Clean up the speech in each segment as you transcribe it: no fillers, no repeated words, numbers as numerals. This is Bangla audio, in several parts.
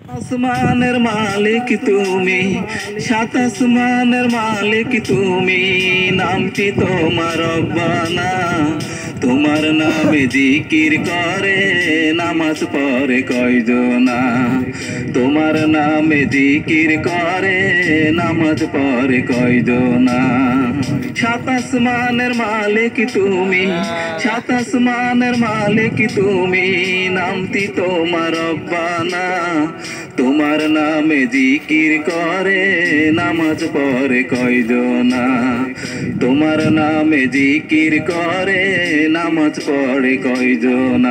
আসমানের মালিক তুমি, সাত আসমানের মালিক তুমি, নামটি তোমার রব্বানা। তোমার নামে জিকির করে নামাজ পড়ে কয়জনা। তোমার নামে জিকির করে নামাজ পড়ে কয়জনা। সাত আসমানের মালিক তুমি, সাত আসমানের মালিক তুমি, নামটি তোমার রব্বানা। তোমার নামে জিকির করে নামাজ পড়ে কয়জনা। তোমার নামে জিকির করে নামাজ পড়ে কয়জনা।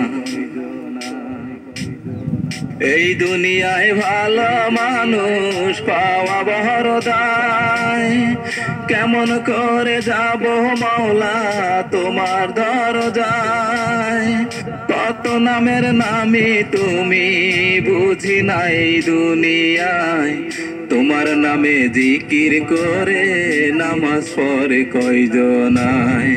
এই দুনিয়ায় ভালো মানুষ পাওয়া বড় দায়। কেমন করে যাব মাওলা তোমার দরজায়। কত নামের নামে তুমি বুঝি নাই দুনিয়ায়। তোমার নামে জিকির করে নামাজ পড়ে কয়জনায়।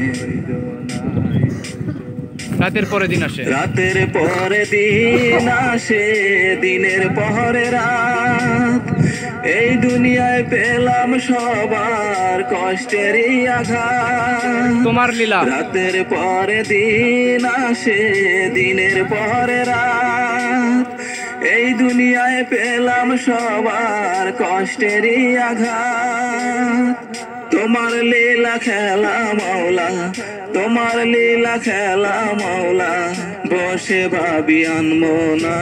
রাতের পরে দিন আসে, রাতের পরে দিন আসে, দিনের পরে রাত। এই দুনিয়ায় পেলাম সবার কষ্টেরই আঘাত। তোমার লীলা। রাতের পরে দিন আসে, দিনের পরে রাত। এই দুনিয়ায় পেলাম সবার কষ্টেরই আঘাত। তোমার লীলা খেলা মাওলা, তোমার লীলা খেলা মাওলা, বসে ভাবি আনমো না।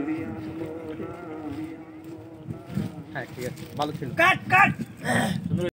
হ্যাঁ ঠিক আছে, ভালো ছিল।